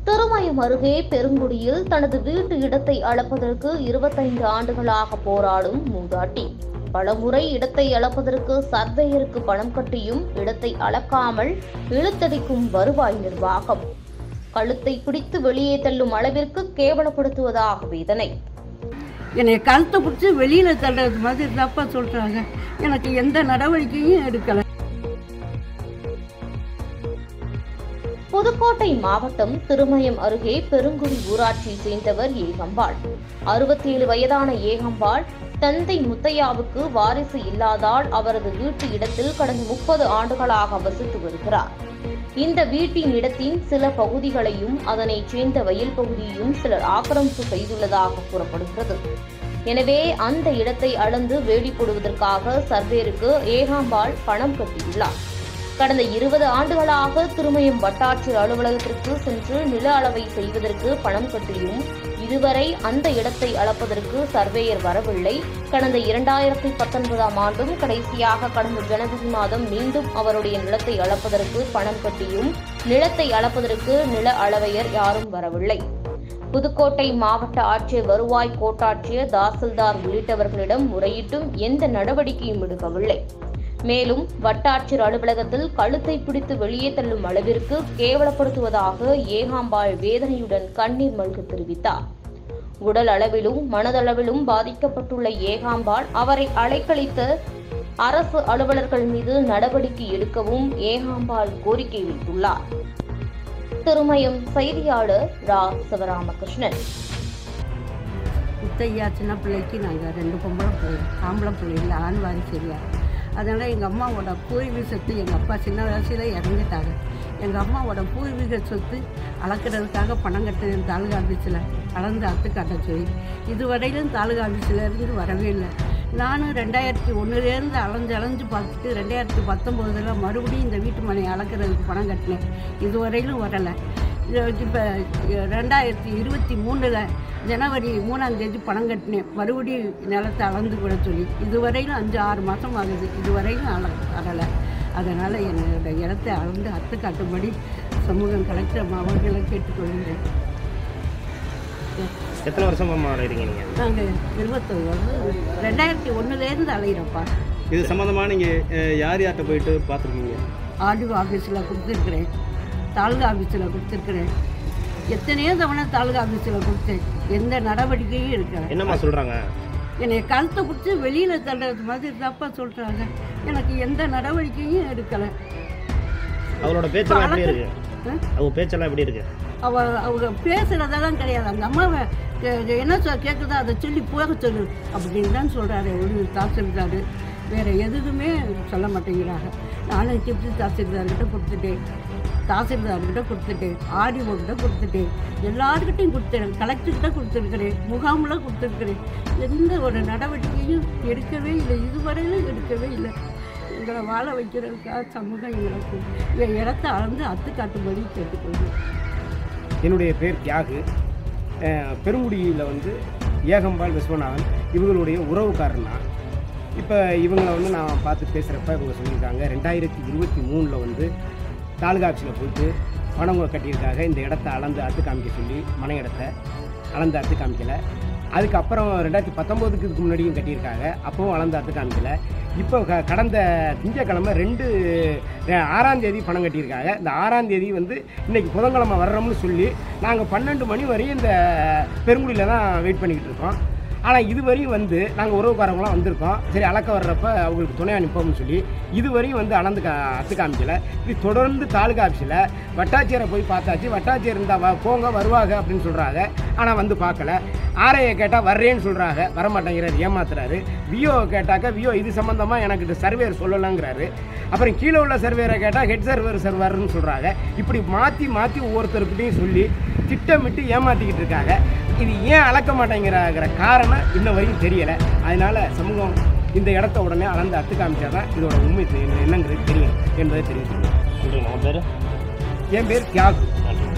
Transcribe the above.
திருமயம் அருகே பெருங்குடியில் தனது வீட்டு இடத்தை அளப்பதற்கு 25 ஆண்டுகளாக போராடும் மூதாட்டி பலமுறை இடத்தை அளப்பதற்கு சர்வேயருக்கு பணம் கட்டியும் இடத்தை அளக்காமல் இழுத்தடிக்கும் வருவாய் நிர்வாகம். கழுத்தை பிடித்து வெளியே தள்ளும் அளவிற்கு கேவலப்படுத்துவதாக வேதனை. என்னை கழுத்தை பிடிச்சி வெளியில தள்ளுறது மாதிரி தப்பா சொல்றாங்க. எனக்கு எந்த நடவடிக்கையும் எடுக்கல. புதுக்கோட்டை மாவட்டம் திருமயம் அருகே பெருங்குடி ஊராட்சியை சேர்ந்தவர் ஏகம்பாள். 67 வயதான ஏகம்பாள் தந்தை முத்தையாவுக்கு வாரிசு இல்லாதால் அவரது வீட்டு இடத்தில் கடந்த 30 ஆண்டுகளாக வசித்து வருகிறார். இந்த வீட்டின் இடத்தின் சில பகுதிகளையும் அதனைச் சேர்ந்த வயல் பகுதியையும் சிலர் ஆக்கிரமிப்பு செய்துள்ளதாக கூறப்படுகிறது. எனவே அந்த இடத்தை அளந்து வேலி போடுவதற்காக சர்வேருக்கு ஏகம்பாள் பணம் கட்டியுள்ளார். கடந்த 20 ஆண்டுகளாக திருமயம் வட்டாட்சியர் அலுவலகத்திற்கு சென்று நில அளவை செய்வதற்கு பணம் கட்டியும் இதுவரை அந்த இடத்தை அளப்பதற்கு சர்வேயர் வரவில்லை. கடந்த 2019ஆம் ஆண்டும் கடைசியாக கடந்த ஜனவரி மாதம் மீண்டும் அவருடைய நிலத்தை அளப்பதற்கு பணம் கட்டியும் நிலத்தை அளப்பதற்கு நில அளவையர் யாரும் வரவில்லை. புதுக்கோட்டை மாவட்ட ஆட்சியர், வருவாய் கோட்டாட்சியர், தாசில்தார் உள்ளிட்டவர்களிடம் முறையிட்டும் எந்த நடவடிக்கையும் எடுக்கவில்லை. மேலும் வட்டாட்சியர் அலுவலகத்தில் கழுத்தை பிடித்து வெளியே தள்ளும் அளவிற்கு கேவலப்படுத்துவதாக ஏகாம்பாள் வேதனையுடன் கண்ணீர் மல்க தெரிவித்தார். உடல் அளவிலும் மனதளவிலும் பாதிக்கப்பட்டுள்ள ஏகாம்பாள் அவரை அலைக்கழித்த அரசு அலுவலர்கள் மீது நடவடிக்கை எடுக்கவும் ஏகாம்பாள் கோரிக்கை வைத்துள்ளார். திருமயம் செய்தியாளர் ரா. சிவராமகிருஷ்ணன். முத்தையா சின்ன பிள்ளைக்கு நாங்கள் 2 பொம்பளை பிள்ளை, ஆம்பளை பிள்ளை இல்லை, ஆண் வாரிசு இல்லை. அதனால் எங்கள் அம்மாவோட பூர்வீக சொத்து எங்கள் அப்பா சின்ன வயசில் இறந்துட்டாங்க. எங்கள் அம்மாவோட பூர்வீக சொத்து அளக்கிறதுக்காக பணம் கட்டினேன் தாலுகா ஆஃபீஸில் அளந்து அத்து காட்ட சொல்லி. இதுவரையிலும் தாலுகா ஆஃபீஸிலேருந்து வரவே இல்லை. நானும் 2001 அலைஞ்சு பார்த்துட்டு 2019 மறுபடியும் இந்த வீட்டு மனை அளக்கிறதுக்கு பணம் கட்டினேன். இதுவரையிலும் வரலை. இப்போ 2023 ஜனவரி 3ஆம் தேதி பணம் கட்டினேன். மறுபடியும் நிலத்தை அளந்து கூட சொல்லி இதுவரையிலும் 5-6 மாதம் ஆகுது. இதுவரையிலும் அளலை. அதனால் என்னோட இடத்தை அளந்து அத்து காட்டும்படி சமூகம் கலெக்டர் அவர்களை கேட்டுக்கொள்கிறேன். எத்தனை வருஷமா அலைகிறீங்க நீங்கள்? நாங்கள் 21 வருஷம் 2001 அலைகிறோம்ப்பா. இது சம்மந்தமாக நீங்கள் யார்கிட்ட போயிட்டு பார்த்துருக்கீங்க? ஆர்டிஓ ஆஃபீஸில் கொடுத்துருக்குறேன், தாலுகா ஆஃபீஸில் கொடுத்துருக்குறேன். எத்தனையோ தவணை தாலுகா ஆஃபீஸில் கொடுத்தேன். எந்த நடவடிக்கையும் எடுக்கல. என்னம்மா சொல்கிறாங்க? என்னை கழுத்தை பிடிச்சி வெளியில் தள்ளுறது மாதிரி தப்பாக சொல்கிறாங்க. எனக்கு எந்த நடவடிக்கையும் எடுக்கலை. அவரோட பேச்செல்லாம் எப்படி இருக்கு? அவங்க பேச்செல்லாம் எப்படி இருக்கு? அவங்க பேசுகிறதெல்லாம் கிடையாது. அந்த அம்மாவை என்ன கேட்குதோ அதை சொல்லி போக சொல்லு அப்படின்னு தான் சொல்கிறாரு ஒரு தாசில்தார். வேறு எதுவுமே சொல்ல மாட்டேங்கிறாங்க. நானும் டிப்டி தாசில்தார்கிட்ட கொடுத்துட்டேன், தாசில்தார்கிட்ட கொடுத்துட்டேன், ஆர்டிஓக்கிட்ட கொடுத்துட்டேன், எல்லாருக்கிட்டையும் கொடுத்துட்டேன், கலெக்டர்கிட்ட கொடுத்துருக்கிறேன், முகாமில் கொடுத்துருக்கிறேன். எந்த ஒரு நடவடிக்கையும் எடுக்கவே இல்லை. இதுவரையிலும் எடுக்கவே இல்லை. எங்களை வாழ வைக்கிறதுக்காக சமூகம் எங்களுக்கு என் இடத்தை அளந்து அத்து காட்டும்படி கேட்டுக்கொள்கிறேன். என்னுடைய பேர் தியாகு. பெருங்குடியில் ஏகம்பாள் விஸ்வநாதன் இவங்களுடைய உறவுக்காரனா. இப்போ இவங்களை நான் பார்த்து பேசுகிறப்ப இவங்க சொல்லியிருக்காங்க 2023 தாலுகா ஆஃபீஸில் போயிட்டு பணம் கட்டியிருக்காங்க. இந்த இடத்த அளந்து அத்து காமிக்க சொல்லி மனை இடத்தை அளந்து அத்து காமிக்கலை. அதுக்கப்புறம் 2019க்கு இதுக்கு முன்னாடியும் கட்டியிருக்காங்க. அப்போவும் அளந்து அத்து காமிக்கலை. இப்போ கடந்த திங்கக்கிழமை 6ஆம் தேதி பணம் கட்டியிருக்காங்க. இந்த 6ஆம் தேதி இன்றைக்கி புதன்கிழமை வர்றோம்னு சொல்லி நாங்கள் 12 மணி வரையும் இந்த பெருங்குடியில் தான் வெயிட் பண்ணிக்கிட்டு இருக்கோம். ஆனால் இதுவரையும் நாங்கள் உறவுக்காரங்களாம் வந்திருக்கோம். சரி அளக்க வர்றப்ப அவங்களுக்கு துணை அனுப்போம்னு சொல்லி இதுவரையும் அளந்து அத்து காமிக்கலை. இது தொடர்ந்து தாலுகா ஆஃபீஸில் வட்டாட்சியரை போய் பார்த்தாச்சு. வட்டாட்சியர் இருந்தால் போங்க வருவாங்க அப்படின்னு சொல்கிறாங்க. ஆனால் பார்க்கல. ஆர்ஐயை கேட்டால் வர்றேன்னு சொல்கிறாங்க, வரமாட்டேங்கிறாரு, ஏமாத்துறாரு. விஓவை கேட்டாக்கா விஓ இது சம்மந்தமாக எனக்கு சர்வேயர் சொல்லலாங்கிறாரு. அப்புறம் கீழே உள்ள சர்வேயரை கேட்டால் ஹெட் சர்வேர்னு சொல்கிறாங்க. இப்படி மாற்றி மாற்றி ஒவ்வொருத்தருக்கிட்டையும் சொல்லி திட்டமிட்டு ஏமாற்றிக்கிட்டு இருக்காங்க. இது ஏன் அளக்க மாட்டேங்கிற காரணம் இன்ன வரைக்கும் தெரியலை. அதனால் சமூகம் இந்த இடத்த உடனே அளந்து அத்து காமிச்சாதான் இதோட உண்மை என்னங்கிறது தெரியும் என்பதை தெரிவித்துள்ளேன். என் பேர் தியாகு.